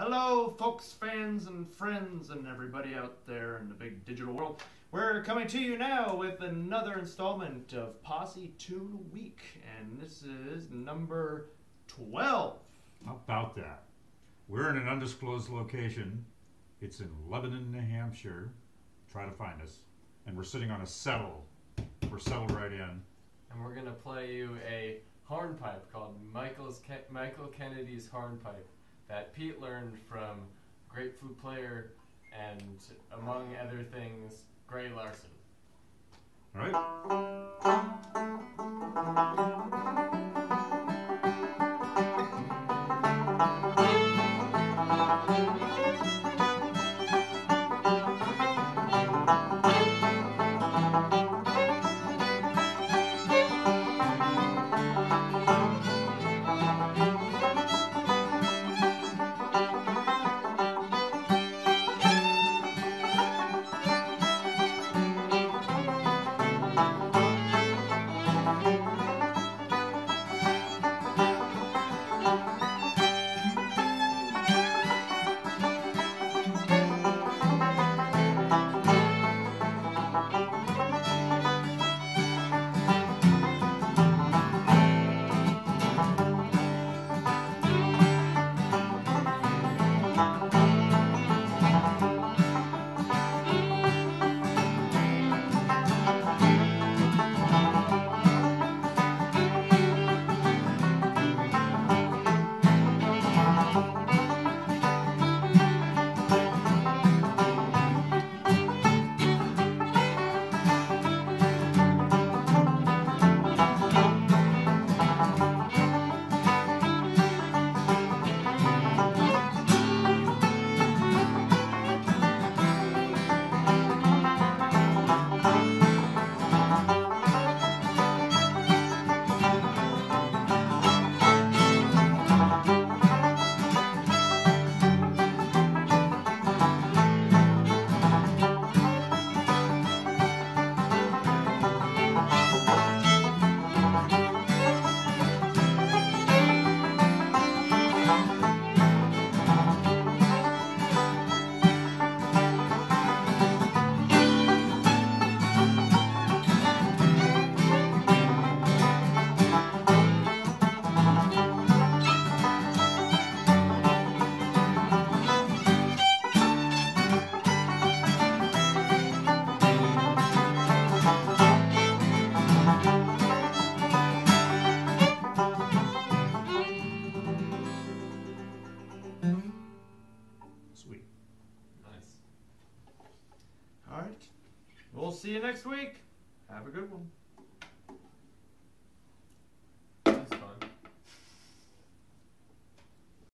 Hello, folks, fans, and friends, and everybody out there in the big digital world. We're coming to you now with another installment of Posse Tune Week, and this is number 12. How about that? We're in an undisclosed location. It's in Lebanon, New Hampshire. Try to find us. And we're sitting on a settle. We're settled right in. And we're going to play you a hornpipe called Michael Kennedy's Hornpipe that Pete learned from great flute player and, among other things, Grey Larsen. All right. Sweet. Nice. All right. We'll see you next week. Have a good one.